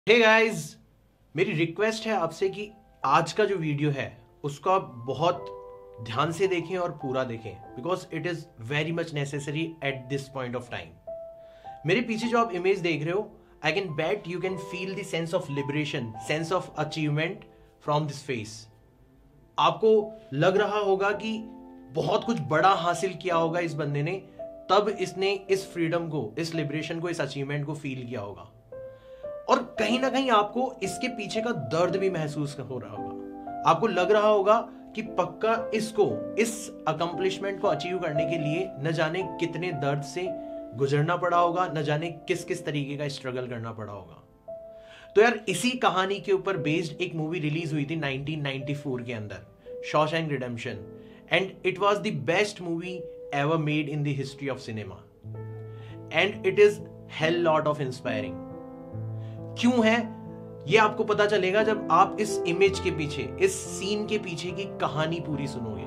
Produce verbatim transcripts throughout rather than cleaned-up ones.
Hey guys, मेरी request है आपसे कि आज का जो वीडियो है उसको आप बहुत ध्यान से देखें और पूरा देखें because it is very much necessary at this point of time. मेरे पीछे जो आप इमेज देख रहे हो, I can bet you can feel the sense of liberation, sense of achievement from this face. आपको लग रहा होगा कि बहुत कुछ बड़ा हासिल किया होगा इस बंदे ने, तब इसने इस फ्रीडम को, इस लिबरेशन को, इस अचीवमेंट को फील किया होगा। और कहीं ना कहीं आपको इसके पीछे का दर्द भी महसूस हो रहा होगा। आपको लग रहा होगा कि पक्का इसको, इस अकम्पलिशमेंट को अचीव करने के लिए न जाने कितने दर्द से गुजरना पड़ा होगा, न जाने किस किस तरीके का स्ट्रगल करना पड़ा होगा। तो यार, इसी कहानी के ऊपर बेस्ड एक मूवी रिलीज हुई थी नाइनटीन नाइंटी फोर के अंदर, Shawshank Redemption, and it was the best movie ever made in the history of cinema and it is hell lot of inspiring. क्यों है ये आपको पता चलेगा जब आप इस इमेज के पीछे, इस सीन के पीछे की कहानी पूरी सुनोगे।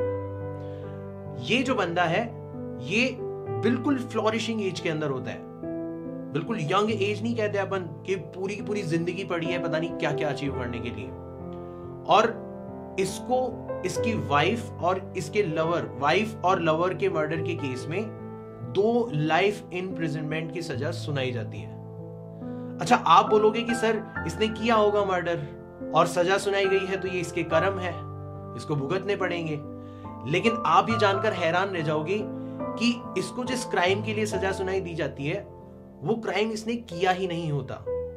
ये जो बंदा है ये बिल्कुल फ्लोरिशिंग एज के अंदर होता है, बिल्कुल यंग एज नहीं कहते अपन कि पूरी की पूरी जिंदगी पड़ी है पता नहीं क्या क्या अचीव करने के लिए। और इसको इसकी वाइफ और इसके लवर, वाइफ और लवर के मर्डर के केस में दो लाइफ इम्प्रिजनमेंट की सजा सुनाई जाती है। अच्छा, आप बोलोगे कि सर इसने किया होगा मर्डर और सजा सुनाई गई है तो ये इसके कर्म है, इसको भुगतने पड़ेंगे। लेकिन आप ये जानकर हैरान रह जाओगे कि इसको जिस क्राइम के लिए सजा सुनाई दी जाती है वो क्राइम इसने किया ही नहीं होता।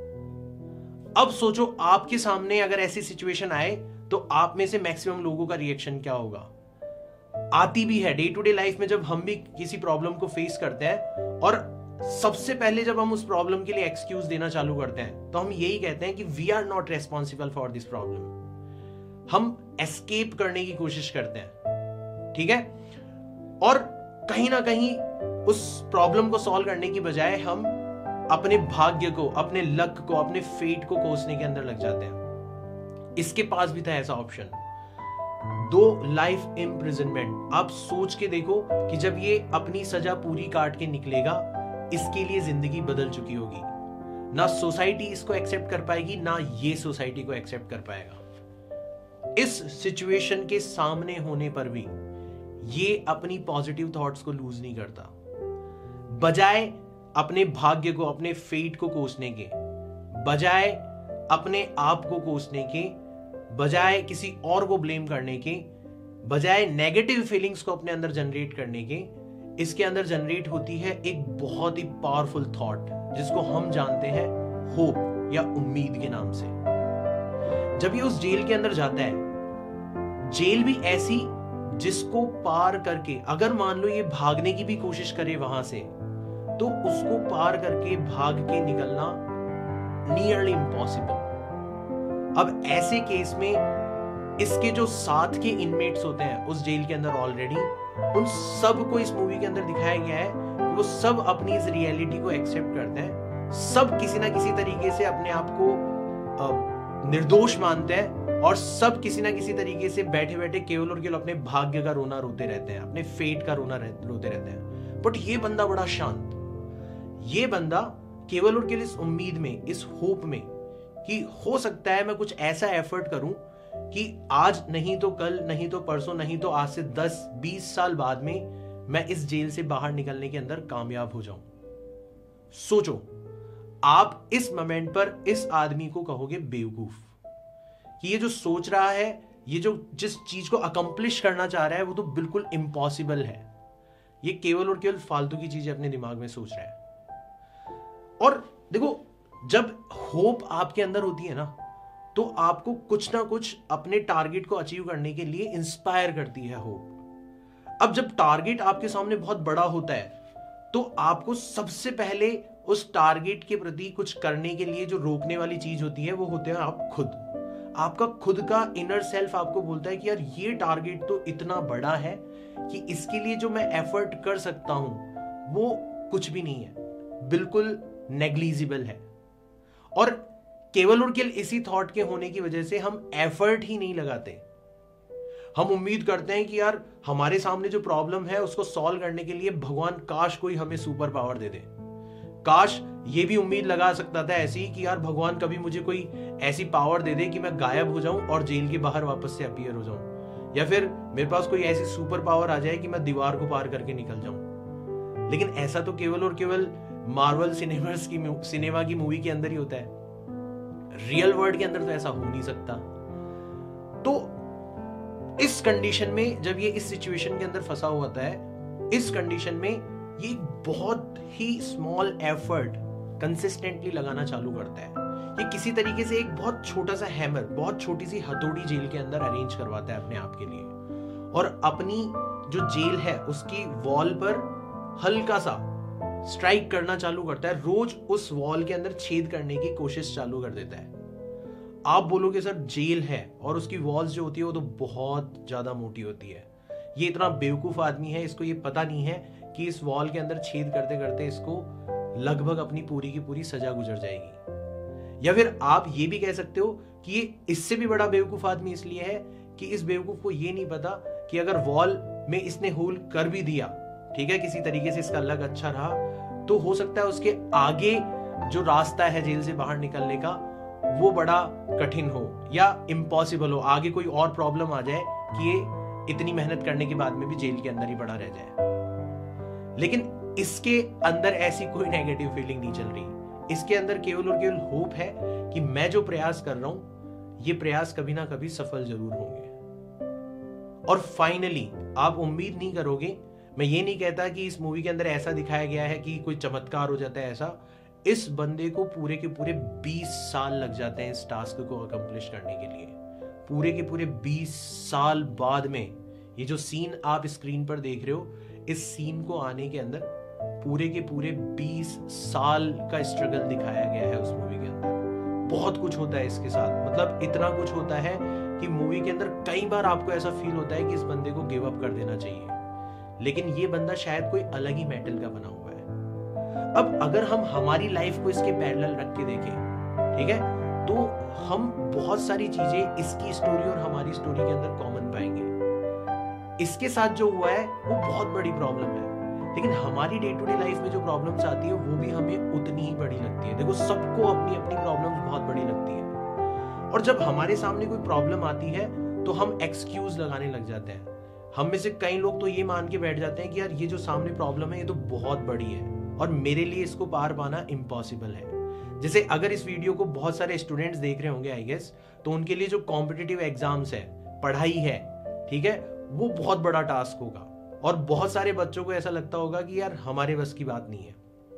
अब सोचो, आपके सामने अगर ऐसी सिचुएशन आए तो आप में से मैक्सिमम लोगों का रिएक्शन क्या होगा। आती भी है डे टू डे लाइफ में, जब हम भी किसी प्रॉब्लम को फेस करते हैं और सबसे पहले जब हम उस प्रॉब्लम के लिए एक्सक्यूज देना चालू करते हैं तो हम यही कहते हैं कि we are not responsible for this problem. हम एस्केप करने की कोशिश करते हैं, ठीक है। और कहीं ना कहीं उस प्रॉब्लम को सॉल्व करने की बजाय हम अपने भाग्य को, अपने लक को, अपने फेट को कोसने के अंदर लग जाते हैं। इसके पास भी था ऐसा ऑप्शन, दो लाइफ इम्प्रिजनमेंट। आप सोच के देखो कि जब ये अपनी सजा पूरी काट के निकलेगा, इसके लिए जिंदगी बदल चुकी होगी। ना सोसाइटी इसको एक्सेप्ट कर पाएगी, ना ये सोसाइटी को एक्सेप्ट कर पाएगा। इस सिचुएशन के सामने होने पर भी ये अपनी पॉजिटिव थॉट्स को लूज नहीं करता। बजाय अपने भाग्य को, अपने फेट को कोसने के, बजाय अपने आप को कोसने के, बजाय किसी और को ब्लेम करने के, बजाय नेगेटिव फीलिंग्स को अपने अंदर जनरेट करने के, इसके अंदर जनरेट होती है एक बहुत ही पावरफुल थॉट जिसको हम जानते हैं होप या उम्मीद के नाम से। जब ये उस जेल के अंदर जाता है, जेल भी ऐसी जिसको पार करके, अगर मान लो ये भागने की भी कोशिश करे वहां से, तो उसको पार करके भाग के निकलना नियरली इम्पॉसिबल। अब ऐसे केस में इसके जो साथ के इनमेट्स होते हैं उस जेल के अंदर ऑलरेडी, उन सब को इस मूवी के अंदर दिखाया गया है कि वो सब अपनी इस रियलिटी को एक्सेप्ट करते हैं। सब किसी ना किसी तरीके से अपने आप को निर्दोष मानते हैं और सब किसी ना किसी तरीके से बैठे बैठे केवल और केवल अपने भाग्य का रोना रोते रहते हैं, अपने फेट का रोना रोते रहते हैं। बट ये बंदा बड़ा शांत, ये बंदा केवल और केवल इस उम्मीद में, इस होप में कि हो सकता है मैं कुछ ऐसा एफर्ट करूं कि आज नहीं तो कल, नहीं तो परसों, नहीं तो आज से दस बीस साल बाद में मैं इस जेल से बाहर निकलने के अंदर कामयाब हो जाऊं। सोचो, आप इस मोमेंट पर इस आदमी को कहोगे बेवकूफ कि ये जो सोच रहा है, ये जो जिस चीज को अकम्प्लिश करना चाह रहा है वो तो बिल्कुल इम्पॉसिबल है, ये केवल और केवल फालतू की चीजें अपने दिमाग में सोच रहा है। और देखो, जब होप आपके अंदर होती है ना, तो आपको कुछ ना कुछ अपने टारगेट को अचीव करने के लिए इंस्पायर करती है होप। अब जब टारगेट आपके सामने बहुत बड़ा होता है तो आपको सबसे पहले उस टारगेट के प्रति कुछ करने के लिए जो रोकने वाली चीज होती है वो होते हैं आप खुद। आपका खुद का इनर सेल्फ आपको बोलता है कि यार ये टारगेट तो इतना बड़ा है कि इसके लिए जो मैं एफर्ट कर सकता हूं वो कुछ भी नहीं है, बिल्कुल नेग्लिजिबल है। और केवल और केवल इसी थॉट के होने की वजह से हम एफर्ट ही नहीं लगाते। हम उम्मीद करते हैं कि यार हमारे सामने जो प्रॉब्लम है उसको सॉल्व करने के लिए भगवान काश कोई हमें सुपर पावर दे दे, काश ये भी उम्मीद लगा सकता था ऐसी कि यार भगवान कभी मुझे कोई ऐसी पावर दे दे कि मैं गायब हो जाऊं और जेल के बाहर वापस से अपीयर हो जाऊं, या फिर मेरे पास कोई ऐसी सुपर पावर आ जाए कि मैं दीवार को पार करके निकल जाऊं। लेकिन ऐसा तो केवल और केवल मार्वल सिनेमास की सिनेमा की मूवी के अंदर ही होता है। रियल वर्ल्ड के अंदर तो ऐसा हो नहीं सकता। तो इस कंडीशन में जब ये इस सिचुएशन के अंदर फंसा हुआ होता है, इस कंडीशन में ये बहुत ही स्मॉल एफर्ट कंसिस्टेंटली लगाना चालू करता है। ये किसी तरीके से एक बहुत छोटा सा हैमर, बहुत छोटी सी हथौड़ी जेल के अंदर अरेंज करवाता है अपने आप के लिए, और अपनी जो जेल है उसकी वॉल पर हल्का सा स्ट्राइक करना चालू करता है। रोज उस वॉल के अंदर छेद करने की कोशिश चालू कर देता है। आप बोलोगे सर जेल है और उसकी वॉल्स जो होती है वो तो बहुत ज्यादा मोटी होती है, ये इतना बेवकूफ आदमी है, इसको ये पता नहीं है कि इस वॉल के अंदर छेद करते करते इसको लगभग अपनी पूरी की पूरी सजा गुजर जाएगी। या फिर आप ये भी कह सकते हो कि ये इससे भी बड़ा बेवकूफ आदमी इसलिए है कि इस बेवकूफ को ये नहीं पता कि अगर वॉल में इसने होल कर भी दिया, ठीक है, किसी तरीके से इसका लग अच्छा रहा, तो हो सकता है उसके आगे जो रास्ता है जेल से बाहर निकलने का वो बड़ा कठिन हो या इम्पॉसिबल हो, आगे कोई और प्रॉब्लम आ जाए कि ये इतनी मेहनत करने के बाद में भी जेल के अंदर ही पड़ा रह जाए। लेकिन इसके अंदर ऐसी कोई नेगेटिव फीलिंग नहीं चल रही। इसके अंदर केवल और केवल होप है कि मैं जो प्रयास कर रहा हूं ये प्रयास कभी ना कभी सफल जरूर होंगे। और फाइनली आप उम्मीद नहीं करोगे, मैं ये नहीं कहता कि इस मूवी के अंदर ऐसा दिखाया गया है कि कोई चमत्कार हो जाता है, ऐसा इस बंदे को पूरे के पूरे बीस साल लग जाते हैं इस टास्क को अकम्प्लिश करने के लिए। पूरे के पूरे बीस साल बाद में ये जो सीन आप स्क्रीन पर देख रहे हो, इस सीन को आने के अंदर पूरे के पूरे बीस साल का स्ट्रगल दिखाया गया है उस मूवी के अंदर। बहुत कुछ होता है इसके साथ, मतलब इतना कुछ होता है कि मूवी के अंदर कई बार आपको ऐसा फील होता है कि इस बंदे को गिव अप कर देना चाहिए, लेकिन ये बंदा शायद कोई अलग ही मेटल का बना हुआ है। अब अगर हम हमारी लाइफ को इसके पैरेलल रख के देखें, ठीक है, तो हम बहुत सारी चीजें इसकी स्टोरी और हमारी स्टोरी के अंदर कॉमन पाएंगे। इसके साथ जो हुआ है वो बहुत बड़ी प्रॉब्लम है, लेकिन हमारी डे टू डे लाइफ में जो प्रॉब्लम्स आती है वो भी हमें उतनी ही बड़ी लगती है। देखो, सबको अपनी अपनी प्रॉब्लम्स बहुत बड़ी लगती है, और जब हमारे सामने कोई प्रॉब्लम आती है तो हम एक्सक्यूज लगाने लग जाते हैं। हम में से कई लोग तो ये मान के बैठ जाते हैं कि यार ये जो सामने प्रॉब्लम है ये तो बहुत बड़ी है और मेरे लिए इसको पार पाना इम्पॉसिबल है। जैसे अगर इस वीडियो को बहुत सारे स्टूडेंट्स देख रहे होंगे आई गेस, तो उनके लिए जो कॉम्पिटिटिव एग्जाम्स है, पढ़ाई है, ठीक है, वो बहुत बड़ा टास्क होगा, और बहुत सारे बच्चों को ऐसा लगता होगा कि यार हमारे बस की बात नहीं है।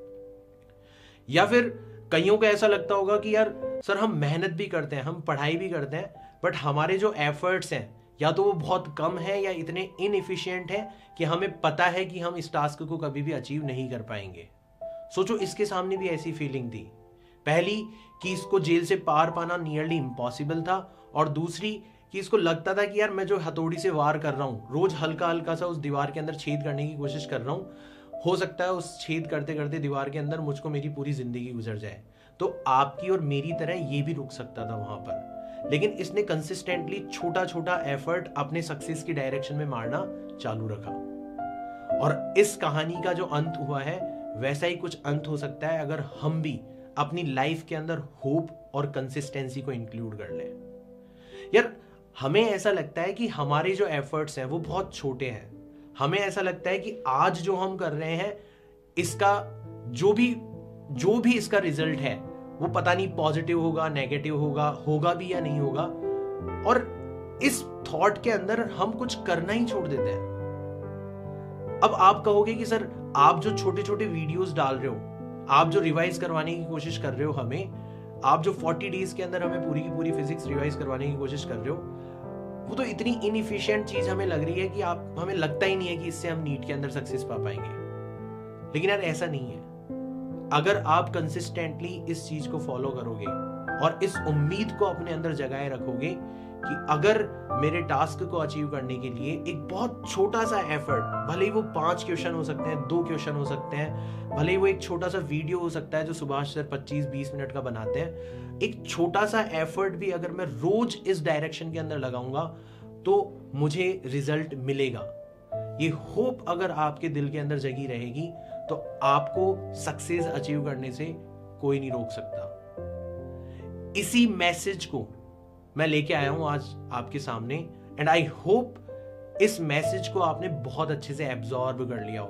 या फिर कईयों को ऐसा लगता होगा कि यार सर हम मेहनत भी करते हैं, हम पढ़ाई भी करते हैं, बट हमारे जो एफर्ट्स हैं या तो वो बहुत कम है या इतने इनएफिशिएंट है कि हमें पता है कि हम इस टास्क को कभी भी अचीव नहीं कर पाएंगे। सोचो, इसके सामने भी ऐसी फीलिंग थी। पहली कि इसको जेल से पार पाना नियरली इम्पॉसिबल था, और दूसरी कि इसको लगता था कि यार मैं जो हथौड़ी से वार कर रहा हूं, रोज हल्का हल्का सा उस दीवार के अंदर छेद करने की कोशिश कर रहा हूं, हो सकता है उस छेद करते करते दीवार के अंदर मुझको मेरी पूरी जिंदगी गुजर जाए। तो आपकी और मेरी तरह ये भी रुक सकता था वहां पर, लेकिन इसने कंसिस्टेंटली छोटा छोटा एफर्ट अपने सक्सेस की डायरेक्शन में मारना चालू रखा। और इस कहानी का जो अंत हुआ है वैसा ही कुछ अंत हो सकता है अगर हम भी अपनी लाइफ के अंदर होप और कंसिस्टेंसी को इंक्लूड कर लें। यार हमें ऐसा लगता है कि हमारे जो एफर्ट्स हैं वो बहुत छोटे हैं। हमें ऐसा लगता है कि आज जो हम कर रहे हैं इसका जो भी जो भी इसका रिजल्ट है वो पता नहीं पॉजिटिव होगा, नेगेटिव होगा, होगा भी या नहीं होगा, और इस थॉट के अंदर हम कुछ करना ही छोड़ देते हैं। अब आप कहोगे कि सर आप जो छोटे छोटे वीडियोस डाल रहे हो, आप जो रिवाइज करवाने की कोशिश कर रहे हो हमें, आप जो चालीस डेज के अंदर हमें पूरी की पूरी फिजिक्स रिवाइज करवाने की कोशिश कर रहे हो, वो तो इतनी इनएफिशिएंट चीज हमें लग रही है कि आप हमें लगता ही नहीं है कि इससे हम नीट के अंदर सक्सेस पा पाएंगे। लेकिन यार ऐसा नहीं है। अगर आप कंसिस्टेंटली इस चीज को फॉलो करोगे और इस उम्मीद को अपने अंदर जगाए रखोगे कि अगर मेरे टास्क को अचीव करने के लिए एक बहुत छोटा सा एफर्ट, भले ही वो पांच क्वेश्चन हो सकते हैं, दो क्वेश्चन हो सकते हैं, भले ही वो एक छोटा सा वीडियो हो सकता है जो सुभाष सर पच्चीस बीस मिनट का बनाते हैं, एक छोटा सा एफर्ट भी अगर मैं रोज इस डायरेक्शन के अंदर लगाऊंगा तो मुझे रिजल्ट मिलेगा। ये होप अगर आपके दिल के अंदर जगी रहेगी तो आपको सक्सेस अचीव करने से कोई नहीं रोक सकता। इसी मैसेज को मैं लेके आया हूं आज आपके सामने, एंड आई होप इस मैसेज को आपने बहुत अच्छे से एब्जॉर्ब कर लिया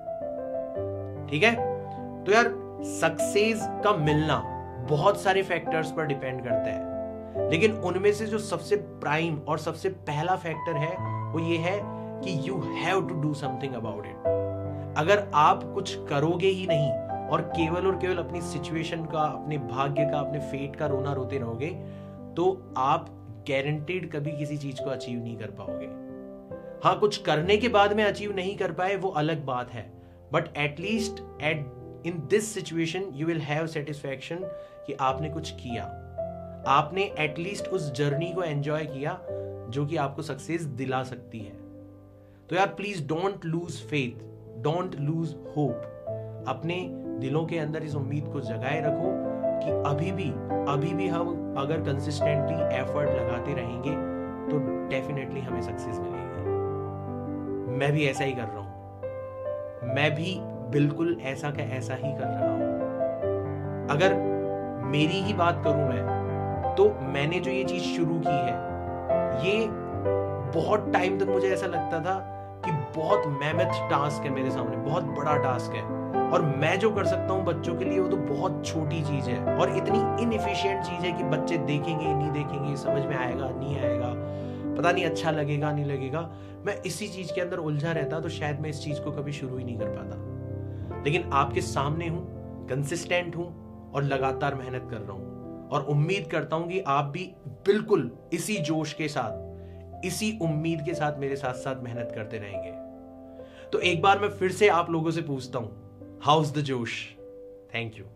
होगा। ठीक है, तो यार सक्सेस का मिलना बहुत सारे फैक्टर्स पर डिपेंड करता है, लेकिन उनमें से जो सबसे प्राइम और सबसे पहला फैक्टर है वो ये है कि you have to do something about it. अगर आप कुछ करोगे ही नहीं और केवल और केवल अपनी सिचुएशन का, अपने भाग्य का, अपने फेट का रोना रोते रहोगे, तो आप गारंटीड कभी किसी चीज को अचीव नहीं कर पाओगे। हाँ, कुछ करने के बाद में अचीव नहीं कर पाए वो अलग बात है, but at least at in this situation you will have satisfaction कि आपने कुछ किया, आपने एटलीस्ट उस जर्नी को एंजॉय किया जो कि आपको सक्सेस दिला सकती है। तो यार please don't lose faith, don't lose hope. अपने दिलों के अंदर इस उम्मीद को जगाए रखो कि अभी भी अभी भी हम अगर कंसिस्टेंटली एफर्ट लगाते रहेंगे तो डेफिनेटली हमें सक्सेस मिलेगी। मैं भी ऐसा ही कर रहा हूं, मैं भी बिल्कुल ऐसा का ऐसा ही कर रहा हूं। अगर मेरी ही बात करूं मैं, तो मैंने जो ये चीज शुरू की है, ये बहुत टाइम तक मुझे ऐसा लगता था कि बहुत मेहनत टास्क है मेरे सामने, बहुत बड़ा टास्क है, और मैं जो कर सकता हूं बच्चों के लिए वो तो बहुत छोटी चीज है और इतनी इनएफिशिएंट चीज है कि बच्चे देखेंगे नहीं देखेंगे, समझ में आएगा नहीं आएगा, पता नहीं अच्छा लगेगा नहीं लगेगा। मैं इसी चीज के अंदर उलझा रहता तो शायद मैं इस चीज को कभी शुरू ही नहीं कर पाता। लेकिन आपके सामने हूं, कंसिस्टेंट हूं और लगातार मेहनत कर रहा हूं, और उम्मीद करता हूं कि आप भी बिल्कुल इसी जोश के साथ, इसी उम्मीद के साथ मेरे साथ साथ मेहनत करते रहेंगे। तो एक बार मैं फिर से आप लोगों से पूछता हूं, how's the josh? Thank you.